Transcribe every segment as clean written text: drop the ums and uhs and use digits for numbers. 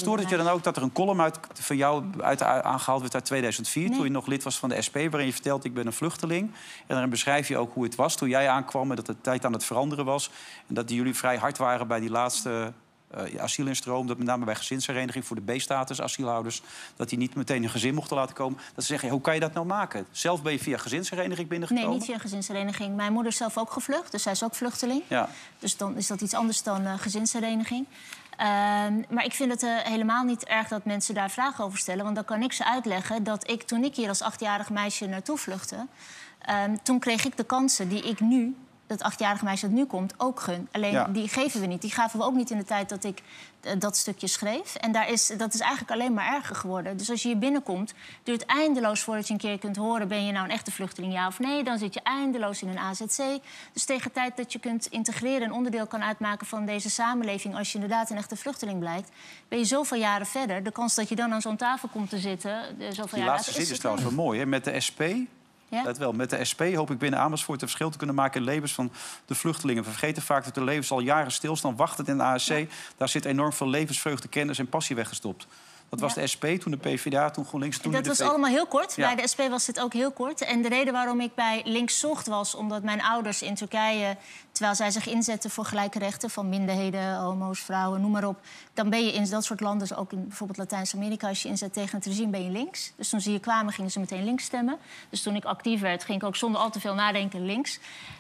stoort het je dan ook dat er een column van jou aangehaald werd uit 2004... Nee. toen je nog lid was van de SP, waarin je vertelt... ik ben een vluchteling. En dan beschrijf je ook hoe het was toen jij aankwam... en dat de tijd aan het veranderen was. En dat jullie vrij hard waren bij die laatste asielinstroom. Dat met name bij gezinshereniging voor de B-status asielhouders... dat die niet meteen een gezin mochten laten komen. Dat ze zeggen, hoe kan je dat nou maken? Zelf ben je via gezinshereniging binnengekomen? Nee, niet via gezinshereniging. Mijn moeder is zelf ook gevlucht, dus zij is ook vluchteling. Ja. Dus dan is dat iets anders dan gezinshereniging. Maar ik vind het helemaal niet erg dat mensen daar vragen over stellen. Want dan kan ik ze uitleggen dat toen ik hier als 8-jarig meisje naartoe vluchtte... toen kreeg ik de kansen die ik nu, dat 8-jarige meisje dat nu komt, ook gun. Alleen die geven we niet. Die gaven we ook niet in de tijd dat ik dat stukje schreef. En dat is eigenlijk alleen maar erger geworden. Dus als je hier binnenkomt, duurt eindeloos voordat je een keer kunt horen... ben je nou een echte vluchteling, ja of nee? Dan zit je eindeloos in een AZC. Dus tegen de tijd dat je kunt integreren... en onderdeel kan uitmaken van deze samenleving... als je inderdaad een echte vluchteling blijkt... ben je zoveel jaren verder. De kans dat je dan aan zo'n tafel komt te zitten... Die laatste zin is trouwens wel mooi, hè? Met de SP... Ja? Let wel, met de SP hoop ik binnen Amersfoort een verschil te kunnen maken... in levens van de vluchtelingen. We vergeten vaak dat de levens al jaren stilstaan, wachtend in de ASC. Ja. Daar zit enorm veel levensvreugde, kennis en passie weggestopt. Dat was de SP, toen de PvdA, toen GroenLinks, toen dat de was allemaal heel kort. Bij de SP was dit ook heel kort. En de reden waarom ik bij links zocht was... omdat mijn ouders in Turkije, terwijl zij zich inzetten voor gelijke rechten... van minderheden, homo's, vrouwen, noem maar op... dan ben je in dat soort landen, dus ook in bijvoorbeeld Latijns-Amerika... als je inzet tegen het regime, ben je links. Dus toen ze hier kwamen, gingen ze meteen links stemmen. Dus toen ik actief werd, ging ik ook zonder al te veel nadenken links.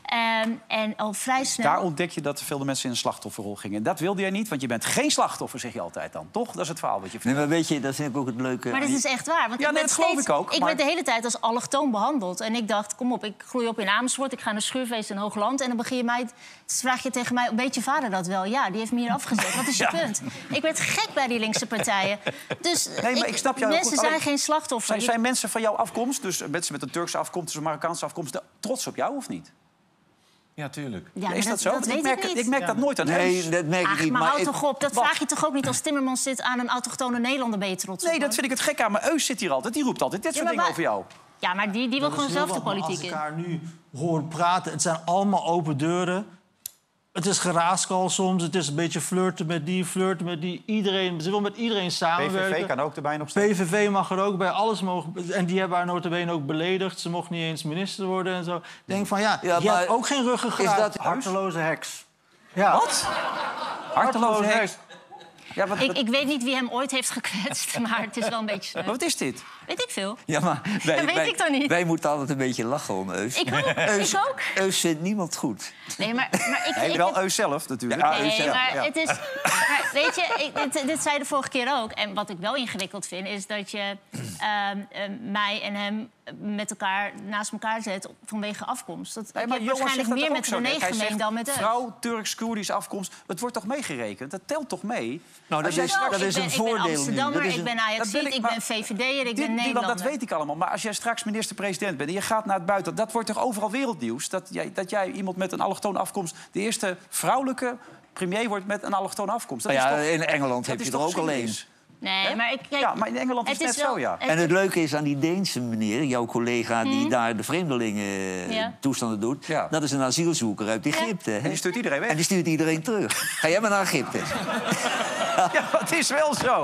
En al vrij snel... Daar ontdek je dat veel mensen in een slachtofferrol gingen. Dat wilde jij niet, want je bent geen slachtoffer, zeg je altijd dan. Toch? Dat is het verhaal wat je vertelt. Nee, maar weet je, dat vind ik ook het leuke... Maar dat is echt waar. Want dat geloof ik ook. Ik werd de hele tijd als allochtoon behandeld. En ik dacht, kom op, ik groei op in Amersfoort... ik ga naar Schuurfeest in Hoogland... en dan vraag je tegen mij, weet je vader dat wel? Ja, die heeft me hier afgezet. Wat is je punt? Ik werd gek bij die linkse partijen. Dus nee, maar ik snap jou mensen goed. zijn geen slachtoffer. Zijn mensen van jouw afkomst, dus mensen met een Turkse afkomst... dus een Marokkaanse afkomst, trots op jou of niet? Ja, tuurlijk. Ja, is dat zo? Dat weet ik niet. Ik merk dat nooit aan Nee, dat merk ik niet. Maar houd toch op, dat vraag je toch ook niet als Timmermans zit aan een autochtone Nederlander, ben je trots op? Nee, dat vind ik het gek aan. Maar Eus zit hier altijd, die roept altijd dit soort dingen over jou. Ja, maar die wil gewoon zelf de politiek in. Als ik haar nu hoor praten, het zijn allemaal open deuren. Het is geraaskal soms, het is een beetje flirten met die. Iedereen, ze wil met iedereen samenwerken. PVV kan ook erbij nog staan. PVV mag er ook bij, alles mogen... En die hebben haar nota bene ook beledigd. Ze mocht niet eens minister worden en zo. Ik denk van, je hebt ook geen ruggengraat. Is dat harteloze heks? Ja. Wat? Harteloze heks. Ja, Ik weet niet wie hem ooit heeft gekwetst, maar het is wel een beetje sneu. Wat is dit? Weet ik veel. Ja, maar Dat weet ik toch niet. Wij moeten altijd een beetje lachen om Eus. Ik ook. Eus vindt niemand goed. Nee, maar ik wel Eus zelf natuurlijk. Ja, nee, maar het is... Maar weet je, dit zei de vorige keer ook. En wat ik wel ingewikkeld vind, is dat je mij en hem met elkaar naast elkaar zet vanwege afkomst. Dat Nee, ik maar heb jongens, waarschijnlijk meer met René René gemeen dan met Eus. Vrouw, Turks-Koerdisch afkomst, het wordt toch meegerekend? Dat telt toch mee? Nou, dat is een voordeel nu. Ik ben Amsterdammer, ik ben Ajaxiet, ik ben VVD'er, ik ben Nederlander. Dat weet ik allemaal. Maar als jij straks minister-president bent en je gaat naar het buiten... dat wordt toch overal wereldnieuws? Dat jij iemand met een allochtone afkomst... de eerste vrouwelijke premier wordt met een allochtone afkomst. Dat is toch, in Engeland heb je er ook alleen. Nee, maar ja, maar in Engeland is het net zo, ja. En het leuke is aan die Deense meneer, jouw collega... die daar de vreemdelingen toestanden doet... dat is een asielzoeker uit Egypte. Hè? En die stuurt iedereen weg. En die stuurt iedereen terug. Ga jij maar naar Egypte. Ja, het is wel zo.